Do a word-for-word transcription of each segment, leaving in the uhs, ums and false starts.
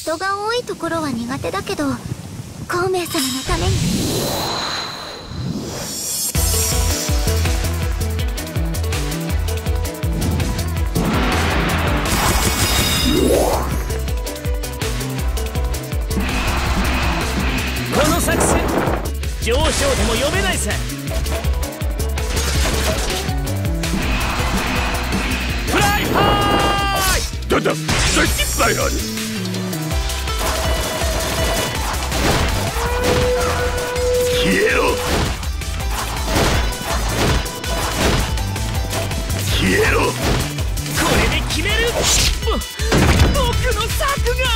人が多いところは苦手だけど、孔明様のために。 この作戦上昇でも読めないさ。フライハイだだ大失敗ある。消えろ消えろ。 これで決める。ぼ僕の策が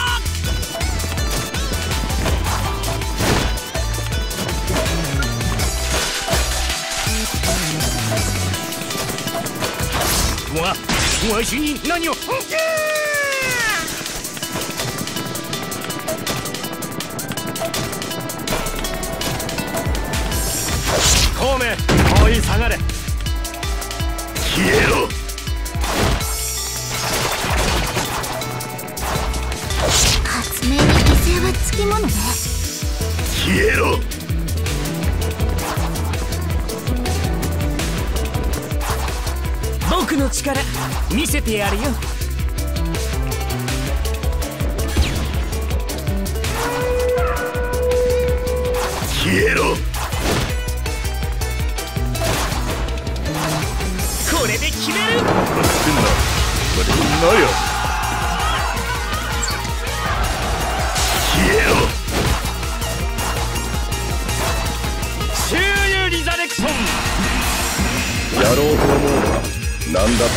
わわしに何を。孔明追い下がれ。 消えろ。 発明に犠牲はつきものね。 消えろ。 僕の力見せてやるよ。 消えろ。 これで決める。 何してんだこれ。なんや消えろ。 周遊リザレクション。 やろうと思うのは何だってできるんだ。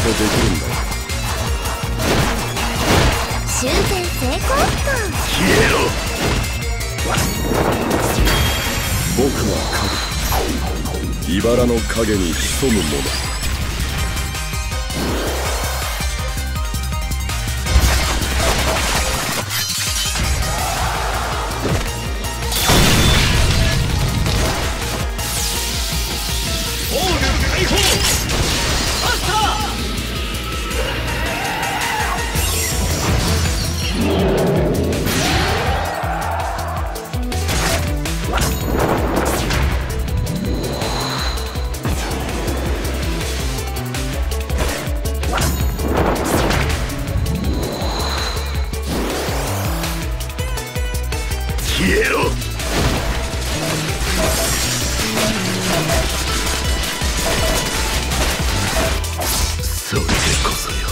修繕成功っと。 消えろ。僕は影、茨の影に潜む者。消えろ。それでこそよ。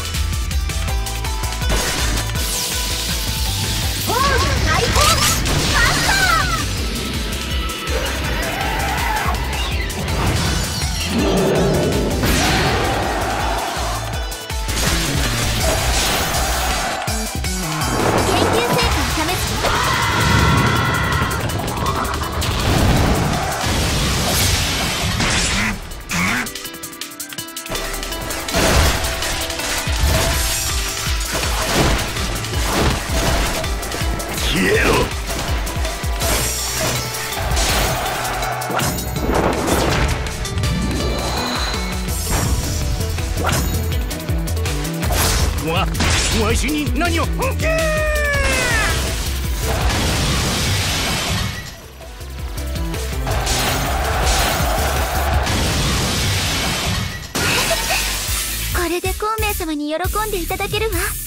オール解放マスター。研究成果を試す。 消えろ。 わわしに何を。 これで孔明様に喜んでいただけるわ。